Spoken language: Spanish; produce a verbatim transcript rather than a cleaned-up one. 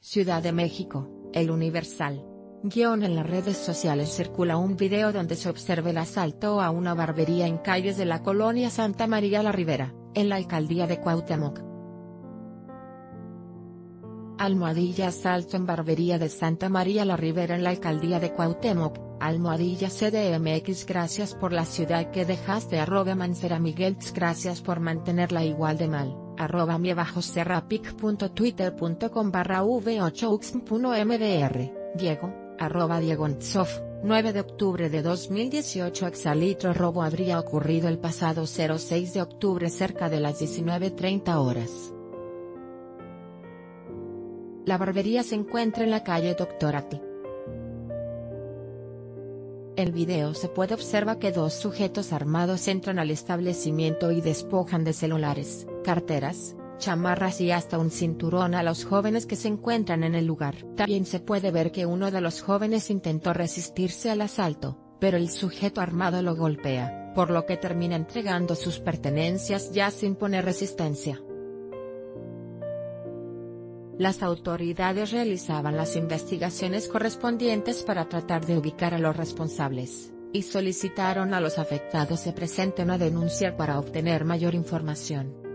Ciudad de México, El Universal. Guión en las redes sociales circula un video donde se observa el asalto a una barbería en calles de la colonia Santa María la Ribera, en la alcaldía de Cuauhtémoc. Almohadilla asalto en barbería de Santa María la Ribera en la alcaldía de Cuauhtémoc, almohadilla C D M X. Gracias por la ciudad que dejaste. Arroba Mancera Miguel. Gracias por mantenerla igual de mal. Arroba mi bajo serrapic punto twitter punto com barra v ocho uxm punto mdr. Diego, arroba Diegontzov. nueve de octubre de dos mil dieciocho. Exalitro robo habría ocurrido el pasado cero seis de octubre cerca de las diecinueve treinta horas. La barbería se encuentra en la calle Doctor Atl. En el video se puede observar que dos sujetos armados entran al establecimiento y despojan de celulares, carteras, chamarras y hasta un cinturón a los jóvenes que se encuentran en el lugar. También se puede ver que uno de los jóvenes intentó resistirse al asalto, pero el sujeto armado lo golpea, por lo que termina entregando sus pertenencias ya sin poner resistencia. Las autoridades realizaban las investigaciones correspondientes para tratar de ubicar a los responsables, y solicitaron a los afectados se presenten a denunciar para obtener mayor información.